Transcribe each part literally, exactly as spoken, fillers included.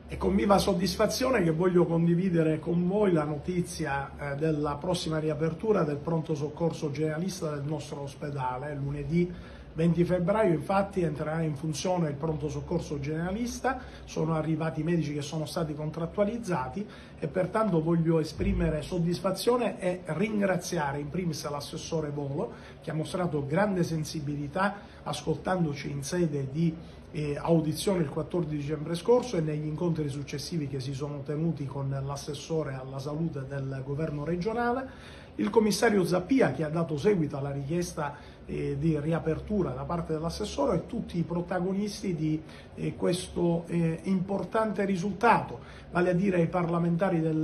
È con viva soddisfazione che voglio condividere con voi la notizia eh, della prossima riapertura del pronto soccorso generalista del nostro ospedale. Lunedì venti febbraio infatti entrerà in funzione il pronto soccorso generalista, sono arrivati i medici che sono stati contrattualizzati e pertanto voglio esprimere soddisfazione e ringraziare in primis l'assessore Volo, che ha mostrato grande sensibilità ascoltandoci in sede di eh, audizione il quattordici dicembre scorso e negli incontri successivi che si sono tenuti con l'assessore alla salute del governo regionale, il commissario Zappia, che ha dato seguito alla richiesta eh, di riapertura da parte dell'assessore, e tutti i protagonisti di eh, questo eh, importante risultato, vale a dire i parlamentari del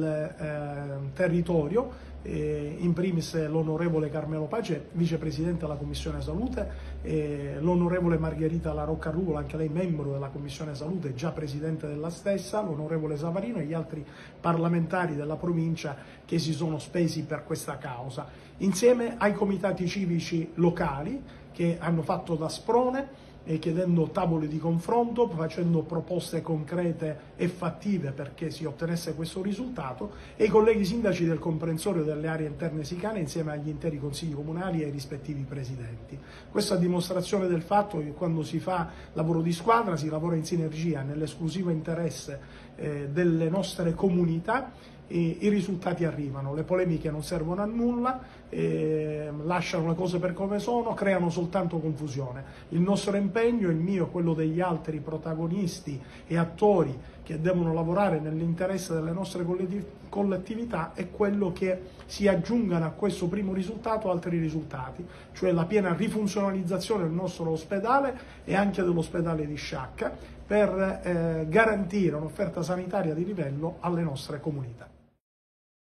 eh, territorio, eh, in primis l'onorevole Carmelo Pace, vicepresidente della Commissione Salute, eh, l'onorevole Margherita La Rocca Ruvola, anche lei membro della Commissione Salute, già presidente della stessa, l'onorevole Savarino e gli altri parlamentari della provincia che si sono spesi per questa causa, insieme ai comitati civici locali che hanno fatto da sprone, e chiedendo tavoli di confronto, facendo proposte concrete e fattive perché si ottenesse questo risultato, e i colleghi sindaci del comprensorio delle aree interne sicane insieme agli interi consigli comunali e ai rispettivi presidenti. Questa è dimostrazione del fatto che quando si fa lavoro di squadra si lavora in sinergia nell'esclusivo interesse eh, delle nostre comunità. E i risultati arrivano, le polemiche non servono a nulla, eh, lasciano le cose per come sono, creano soltanto confusione. Il nostro impegno, il mio e quello degli altri protagonisti e attori che devono lavorare nell'interesse delle nostre collettività è quello che si aggiungano a questo primo risultato altri risultati, cioè la piena rifunzionalizzazione del nostro ospedale e anche dell'ospedale di Sciacca per eh, garantire un'offerta sanitaria di livello alle nostre comunità.